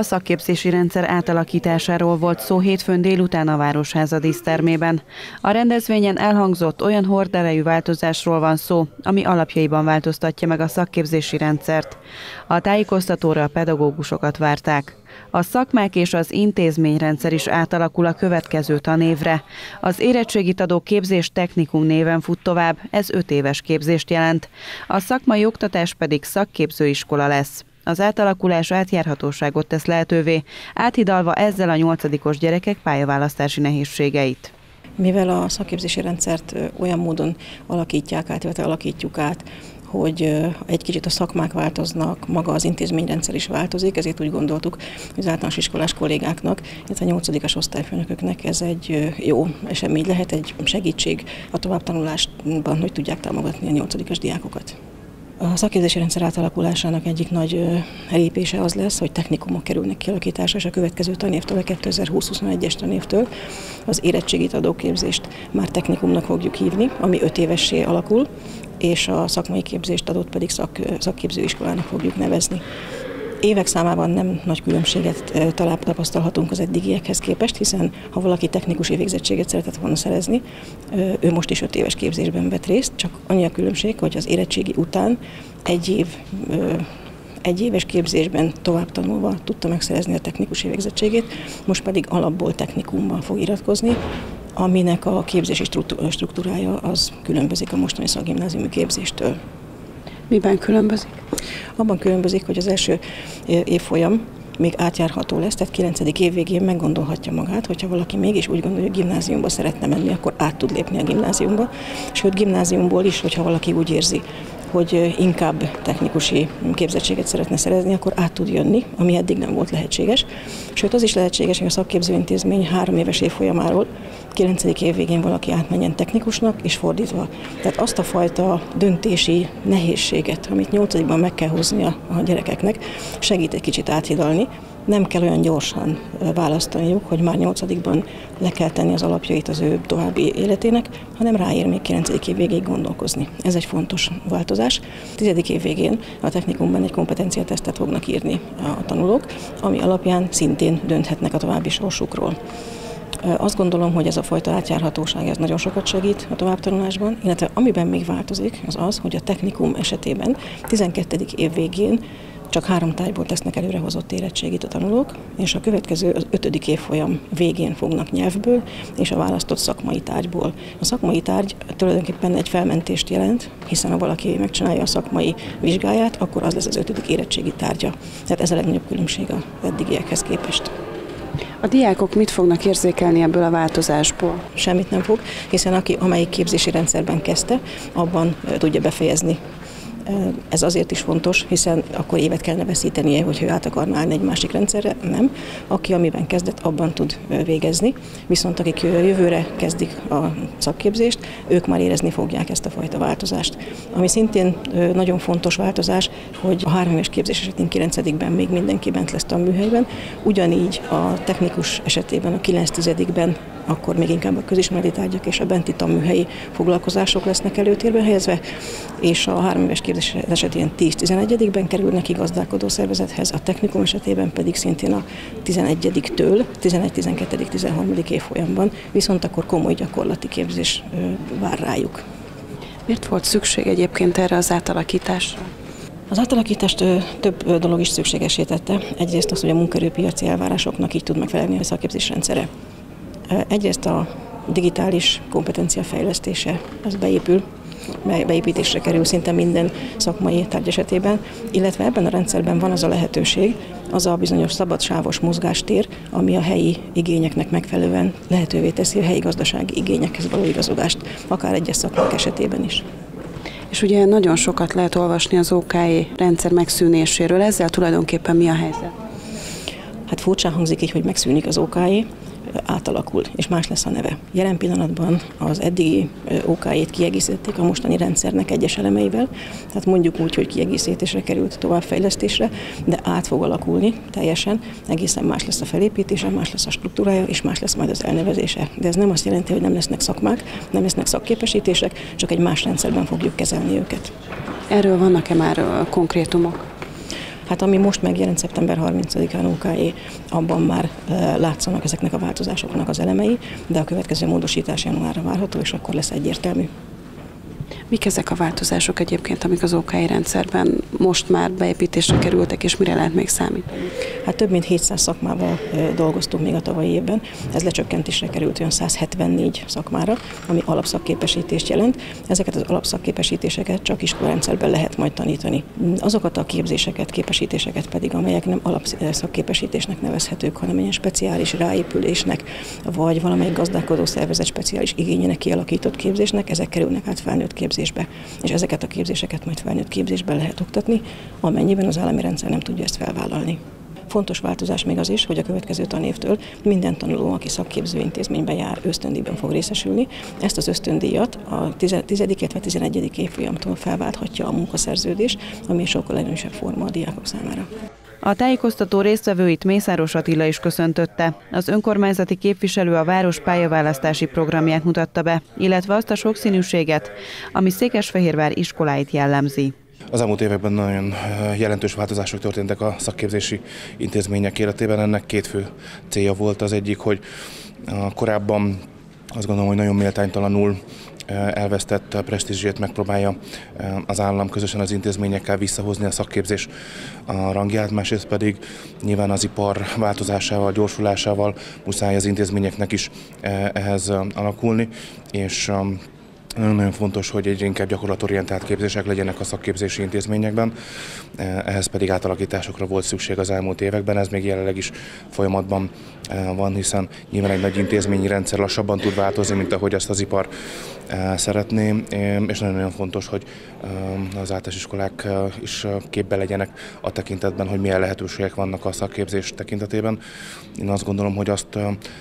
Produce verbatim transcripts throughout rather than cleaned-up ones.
A szakképzési rendszer átalakításáról volt szó hétfőn délután a Városháza dísztermében. A rendezvényen elhangzott, olyan horderejű változásról van szó, ami alapjaiban változtatja meg a szakképzési rendszert. A tájékoztatóra a pedagógusokat várták. A szakmák és az intézményrendszer is átalakul a következő tanévre. Az érettségit adó képzés technikum néven fut tovább, ez öt éves képzést jelent. A szakmai oktatás pedig szakképzőiskola lesz. Az átalakulás átjárhatóságot tesz lehetővé, áthidalva ezzel a nyolcadikos gyerekek pályaválasztási nehézségeit. Mivel a szakképzési rendszert olyan módon alakítják át, illetve alakítjuk át, hogy egy kicsit a szakmák változnak, maga az intézményrendszer is változik, ezért úgy gondoltuk, hogy az általános iskolás kollégáknak, illetve a nyolcadikos osztályfőnököknek ez egy jó esemény lehet, egy segítség a továbbtanulásban, hogy tudják támogatni a nyolcadikos diákokat. A szakképzési rendszer átalakulásának egyik nagy lépése az lesz, hogy technikumok kerülnek kialakításra, és a következő tanévtől, a kétezer-húsz-huszonegyes tanévtől az érettségit adó képzést már technikumnak fogjuk hívni, ami öt évessé alakul, és a szakmai képzést adott pedig szak, szakképzőiskolának fogjuk nevezni. Évek számában nem nagy különbséget talán tapasztalhatunk az eddigiekhez képest, hiszen ha valaki technikusi végzettséget szeretett volna szerezni, ő most is öt éves képzésben vett részt, csak annyi a különbség, hogy az érettségi után egy év egy éves képzésben tovább tanulva tudta megszerezni a technikusi végzettségét, most pedig alapból technikumban fog iratkozni, aminek a képzési struktúrája az különbözik a mostani szakgimnáziumi képzéstől. Miben különbözik? Abban különbözik, hogy az első évfolyam még átjárható lesz, tehát kilencedik év végén meggondolhatja magát, hogyha valaki mégis úgy gondolja, hogy gimnáziumba szeretne menni, akkor át tud lépni a gimnáziumba. Sőt, gimnáziumból is, hogyha valaki úgy érzi, hogy inkább technikusi képzettséget szeretne szerezni, akkor át tud jönni, ami eddig nem volt lehetséges. Sőt, az is lehetséges, hogy a szakképzőintézmény három éves évfolyamáról kilencedik év végén valaki átmenjen technikusnak, és fordítva. Tehát azt a fajta döntési nehézséget, amit nyolcadikban meg kell hozni a, a gyerekeknek, segít egy kicsit áthidalni. Nem kell olyan gyorsan választaniuk, hogy már nyolcadikban le kell tenni az alapjait az ő további életének, hanem ráér még kilencedik év végéig gondolkozni. Ez egy fontos változás. tizedik év végén a technikumban egy kompetenciatesztet fognak írni a tanulók, ami alapján szintén dönthetnek a további sorsukról. Azt gondolom, hogy ez a fajta átjárhatóság ez nagyon sokat segít a továbbtanulásban, illetve amiben még változik, az az, hogy a technikum esetében tizenkettedik év végén csak három tárgyból tesznek előrehozott érettségit a tanulók, és a következő az ötödik évfolyam végén fognak nyelvből és a választott szakmai tárgyból. A szakmai tárgy tulajdonképpen egy felmentést jelent, hiszen ha valaki megcsinálja a szakmai vizsgáját, akkor az lesz az ötödik érettségi tárgya. Tehát ez a legnagyobb különbség az eddigiekhez képest. A diákok mit fognak érzékelni ebből a változásból? Semmit nem fog, hiszen aki amelyik képzési rendszerben kezdte, abban tudja befejezni. Ez azért is fontos, hiszen akkor évet kellene veszítenie, hogyha ő át akarná állni egy másik rendszerre, nem. Aki amiben kezdett, abban tud végezni, viszont akik jövőre kezdik a szakképzést, ők már érezni fogják ezt a fajta változást. Ami szintén nagyon fontos változás, hogy a három éves képzés esetén kilencedikben még mindenki bent lesz tanműhelyben, ugyanígy a technikus esetében a kilenctizedikben akkor még inkább a közismereti tárgyak és a benti tanműhelyi foglalkozások lesznek előtérbe helyezve, és a három éves képzés esetén tíz-tizenegyedikben kerülnek ki gazdálkodó szervezethez, a technikum esetében pedig szintén a tizenegyediktől tizenegy-tizenkettő-tizenharmadik évfolyamban, viszont akkor komoly gyakorlati képzés vár rájuk. Miért volt szükség egyébként erre az átalakításra? Az átalakítást több dolog is szükségessé tette. Egyrészt az, hogy a munkaerőpiaci elvárásoknak így tud megfelelni a szakképzés rendszere. Egyrészt a digitális kompetencia fejlesztése, az beépül, beépítésre kerül szinte minden szakmai tárgy esetében, illetve ebben a rendszerben van az a lehetőség, az a bizonyos szabadsávos mozgástér, ami a helyi igényeknek megfelelően lehetővé teszi a helyi gazdasági igényekhez való igazodást, akár egyes szakmák esetében is. És ugye nagyon sokat lehet olvasni az o ká é rendszer megszűnéséről, ezzel tulajdonképpen mi a helyzet? Hát furcsán hangzik így, hogy megszűnik az o ká é, átalakul, és más lesz a neve. Jelen pillanatban az eddigi o ká é-t kiegészítették a mostani rendszernek egyes elemeivel, tehát mondjuk úgy, hogy kiegészítésre került továbbfejlesztésre, de át fog alakulni teljesen, egészen más lesz a felépítése, más lesz a struktúrája, és más lesz majd az elnevezése. De ez nem azt jelenti, hogy nem lesznek szakmák, nem lesznek szakképesítések, csak egy más rendszerben fogjuk kezelni őket. Erről vannak-e már konkrétumok? Hát ami most megjelent szeptember harmincadikán o ká é, abban már látszanak ezeknek a változásoknak az elemei, de a következő módosítás januárra várható, és akkor lesz egyértelmű. Mik ezek a változások egyébként, amik az o ká é rendszerben most már beépítésre kerültek, és mire lehet még számítani? Hát több mint hétszáz szakmával dolgoztunk még a tavalyi évben. Ez lecsökkentésre került olyan száz hetvennégy szakmára, ami alapszakképesítést jelent. Ezeket az alapszakképesítéseket csak iskolarendszerben lehet majd tanítani. Azokat a képzéseket, képesítéseket pedig, amelyek nem alapszakképesítésnek nevezhetők, hanem ilyen speciális ráépülésnek, vagy valamelyik gazdálkodó szervezet speciális igényének kialakított képzésnek, ezek kerülnek át felnőtt képzésbe. És ezeket a képzéseket majd felnőtt képzésben lehet oktatni, amennyiben az állami rendszer nem tudja ezt felvállalni. Fontos változás még az is, hogy a következő tanévtől minden tanuló, aki szakképző intézményben jár, ösztöndíjban fog részesülni. Ezt az ösztöndíjat a tizedik, illetve tizenegyedik évfolyamtól felválthatja a munkaszerződés, ami sokkal előnyösebb forma a diákok számára. A tájékoztató résztvevőit Mészáros Attila is köszöntötte. Az önkormányzati képviselő a város pályaválasztási programját mutatta be, illetve azt a sokszínűséget, ami Székesfehérvár iskoláit jellemzi. Az elmúlt években nagyon jelentős változások történtek a szakképzési intézmények életében. Ennek két fő célja volt. Az egyik, hogy korábban azt gondolom, hogy nagyon méltánytalanul elvesztett presztízsét megpróbálja az állam közösen az intézményekkel visszahozni a szakképzés a rangját, másrészt pedig nyilván az ipar változásával, gyorsulásával muszáj az intézményeknek is ehhez alakulni, és nagyon fontos, hogy egyre inkább gyakorlatorientált képzések legyenek a szakképzési intézményekben, ehhez pedig átalakításokra volt szükség az elmúlt években, ez még jelenleg is folyamatban van, hiszen nyilván egy nagy intézményi rendszer lassabban tud változni, mint ahogy azt az ipar szeretné, és nagyon-nagyon fontos, hogy az általános iskolák is képbe legyenek a tekintetben, hogy milyen lehetőségek vannak a szakképzés tekintetében. Én azt gondolom, hogy azt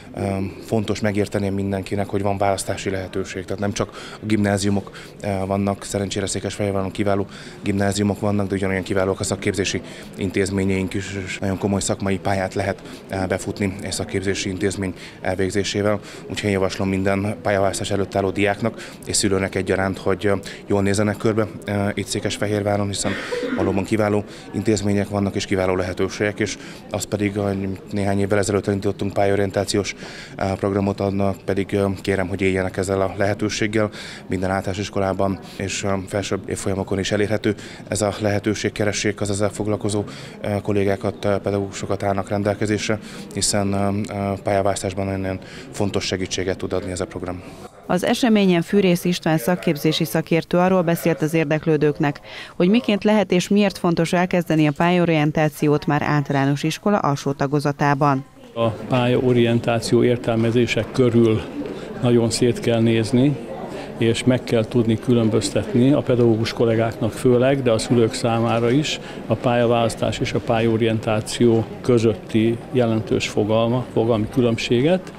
fontos megérteni mindenkinek, hogy van választási lehetőség, tehát nem csak a gimnáziumok vannak, szerencsére Székesfehérváron kiváló gimnáziumok vannak, de ugyanolyan kiválóak a szakképzési intézményeink is, és nagyon komoly szakmai pályát lehet befutni egy szakképzési intézmény elvégzésével. Úgyhogy én javaslom minden pályaválasztás előtt álló diáknak és szülőnek egyaránt, hogy jól nézzenek körbe itt Székesfehérváron, hiszen valóban kiváló intézmények vannak és kiváló lehetőségek, és az pedig, hogy néhány évvel ezelőtt elindítottunk pályaorientációs programot, annak pedig kérem, hogy éljenek ezzel a lehetőséggel. Minden általános iskolában és felsőbb évfolyamokon is elérhető ez a lehetőség, keressék az ezzel foglalkozó kollégákat, pedagógusokat állnak rendelkezésre, hiszen pályaválasztásban nagyon fontos segítséget tud adni ez a program. Az eseményen Fűrész István szakképzési szakértő arról beszélt az érdeklődőknek, hogy miként lehet és miért fontos elkezdeni a pályaorientációt már általános iskola alsó tagozatában. A pályaorientáció értelmezések körül nagyon szét kell nézni, és meg kell tudni különböztetni a pedagógus kollégáknak főleg, de a szülők számára is a pályaválasztás és a pályaorientáció közötti jelentős fogalma, fogalmi különbséget,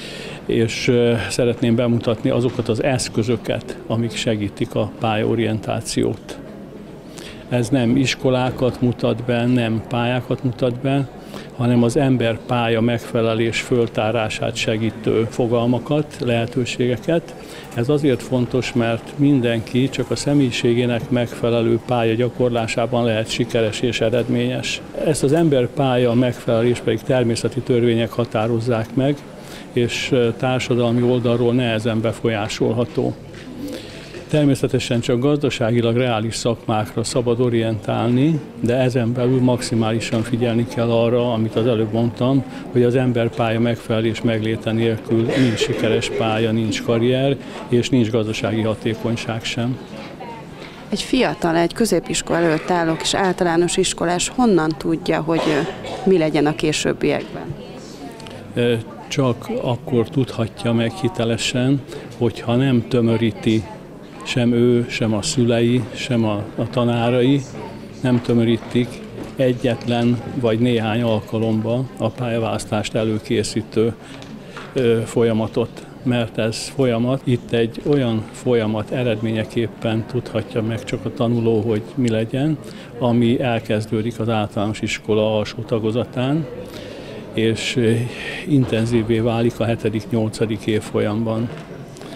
és szeretném bemutatni azokat az eszközöket, amik segítik a pályaorientációt. Ez nem iskolákat mutat be, nem pályákat mutat be, hanem az ember pálya megfelelés föltárását segítő fogalmakat, lehetőségeket. Ez azért fontos, mert mindenki csak a személyiségének megfelelő pálya gyakorlásában lehet sikeres és eredményes. Ezt az ember pálya megfelelés pedig természeti törvények határozzák meg, és társadalmi oldalról nehezen befolyásolható. Természetesen csak gazdaságilag reális szakmákra szabad orientálni, de ezen belül maximálisan figyelni kell arra, amit az előbb mondtam, hogy az ember pálya megfelelés megléte nélkül nincs sikeres pálya, nincs karrier, és nincs gazdasági hatékonyság sem. Egy fiatal, egy középiskola előtt álló és általános iskolás honnan tudja, hogy mi legyen a későbbiekben? Csak akkor tudhatja meg hitelesen, hogyha nem tömöríti sem ő, sem a szülei, sem a, a tanárai, nem tömörítik egyetlen vagy néhány alkalommal a pályaválasztást előkészítő ö, folyamatot. Mert ez folyamat, itt egy olyan folyamat eredményeképpen tudhatja meg csak a tanuló, hogy mi legyen, ami elkezdődik az általános iskola alsó tagozatán, és intenzívvé válik a hetedik-nyolcadik évfolyamban.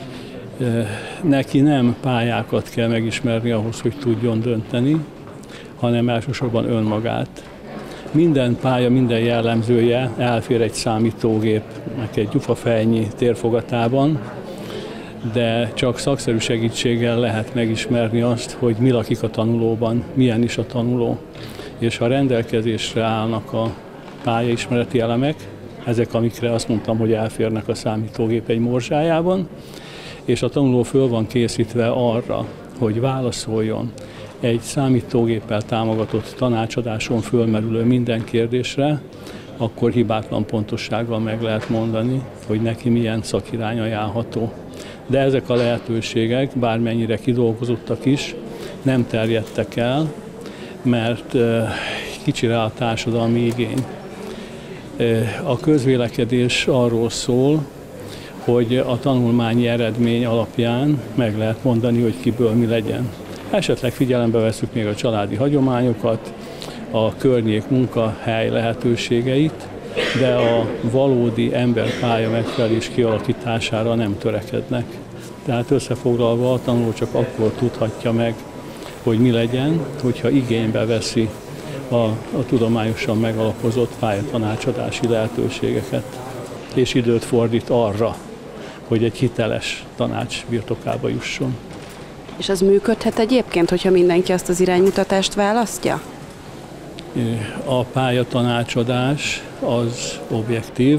Neki nem pályákat kell megismerni ahhoz, hogy tudjon dönteni, hanem elsősorban önmagát. Minden pálya, minden jellemzője elfér egy számítógépnek egy gyufafejnyi térfogatában, de csak szakszerű segítséggel lehet megismerni azt, hogy mi lakik a tanulóban, milyen is a tanuló. És ha rendelkezésre állnak a pályaismereti elemek, ezek, amikre azt mondtam, hogy elférnek a számítógép egy morzsájában, és a tanuló föl van készítve arra, hogy válaszoljon egy számítógéppel támogatott tanácsadáson fölmerülő minden kérdésre, akkor hibátlan pontossággal meg lehet mondani, hogy neki milyen szakirány ajánlható. De ezek a lehetőségek, bármennyire kidolgozottak is, nem terjedtek el, mert kicsire a társadalmi igény. A közvélekedés arról szól, hogy a tanulmányi eredmény alapján meg lehet mondani, hogy kiből mi legyen. Esetleg figyelembe veszük még a családi hagyományokat, a környék munkahely lehetőségeit, de a valódi emberpálya megfelelés kialakítására nem törekednek. Tehát összefoglalva a tanuló csak akkor tudhatja meg, hogy mi legyen, hogyha igénybe veszi a, a tudományosan megalapozott pályatanácsadási lehetőségeket, és időt fordít arra, hogy egy hiteles tanács birtokába jusson. És az működhet egyébként, hogyha mindenki azt az iránymutatást választja? A pályatanácsadás az objektív,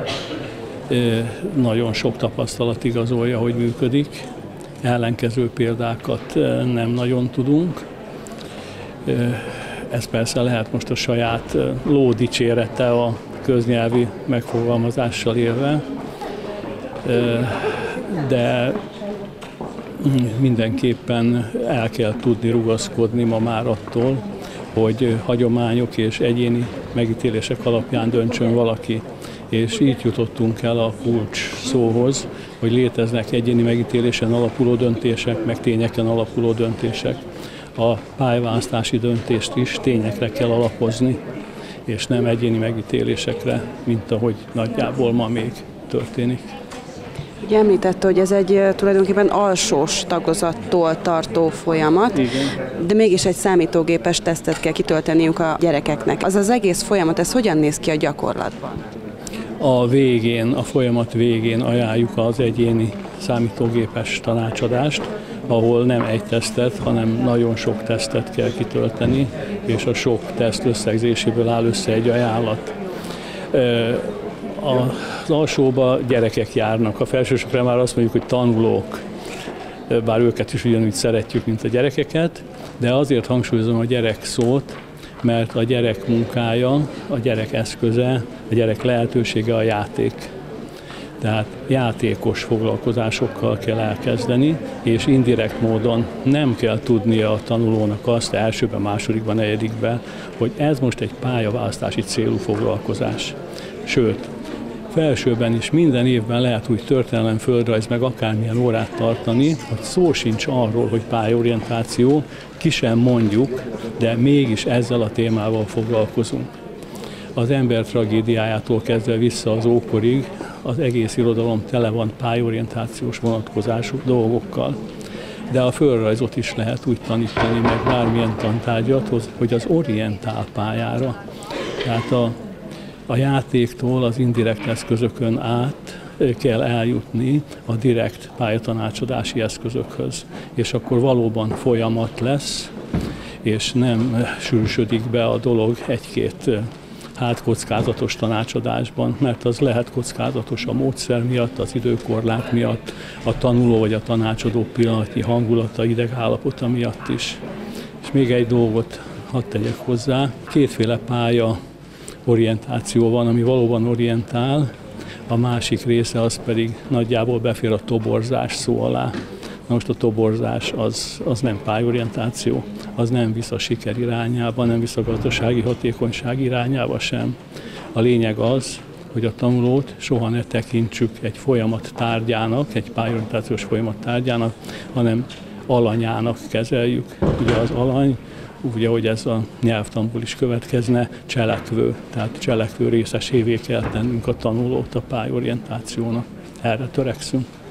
nagyon sok tapasztalat igazolja, hogy működik. Ellenkező példákat nem nagyon tudunk. Ez persze lehet most a saját lódicsérete a köznyelvi megfogalmazással élve, de mindenképpen el kell tudni rugaszkodni ma már attól, hogy hagyományok és egyéni megítélések alapján döntsön valaki. És így jutottunk el a kulcs szóhoz, hogy léteznek egyéni megítélésen alapuló döntések, meg tényeken alapuló döntések. A pályaválasztási döntést is tényekre kell alapozni, és nem egyéni megítélésekre, mint ahogy nagyjából ma még történik. Ugye említette, hogy ez egy tulajdonképpen alsós tagozattól tartó folyamat, Igen. De mégis egy számítógépes tesztet kell kitölteniük a gyerekeknek. Az az egész folyamat, ez hogyan néz ki a gyakorlatban? A végén, a folyamat végén ajánljuk az egyéni számítógépes tanácsadást, ahol nem egy tesztet, hanem nagyon sok tesztet kell kitölteni, és a sok teszt összegzéséből áll össze egy ajánlat. Az alsóba gyerekek járnak, a felsősökre már azt mondjuk, hogy tanulók, bár őket is ugyanúgy szeretjük, mint a gyerekeket, de azért hangsúlyozom a gyerek szót, mert a gyerek munkája, a gyerek eszköze, a gyerek lehetősége a játék. Tehát játékos foglalkozásokkal kell elkezdeni, és indirekt módon nem kell tudnia a tanulónak azt elsőben, másodikban, negyedikben, hogy ez most egy pályaválasztási célú foglalkozás. Sőt, felsőben is minden évben lehet úgy történelem, földrajz, meg akármilyen órát tartani, hogy szó sincs arról, hogy pályaorientáció, ki sem mondjuk, de mégis ezzel a témával foglalkozunk. Az ember tragédiájától kezdve vissza az ókorig az egész irodalom tele van pályaorientációs vonatkozású dolgokkal. De a földrajzot is lehet úgy tanítani, meg bármilyen tantárgyat, hogy az orientál pályára. Tehát a, a játéktól az indirekt eszközökön át kell eljutni a direkt pályatanácsadási eszközökhöz. És akkor valóban folyamat lesz, és nem sűrűsödik be a dolog egy-két hát kockázatos tanácsadásban, mert az lehet kockázatos a módszer miatt, az időkorlát miatt, a tanuló vagy a tanácsadó pillanatnyi hangulata, idegállapota miatt is. És még egy dolgot hadd tegyek hozzá, kétféle pálya orientáció van, ami valóban orientál, a másik része az pedig nagyjából befér a toborzás szó alá. Na most a toborzás az, az nem pályorientáció, az nem visz a siker irányába, nem visz a gazdasági hatékonyság irányába sem. A lényeg az, hogy a tanulót soha ne tekintsük egy folyamat tárgyának, egy pályorientációs folyamat tárgyának, hanem alanyának kezeljük. Ugye az alany, ugye, hogy ez a nyelvtanból is következne, cselekvő, tehát cselekvő részesévé kell tennünk a tanulót a pályorientációnak. Erre törekszünk.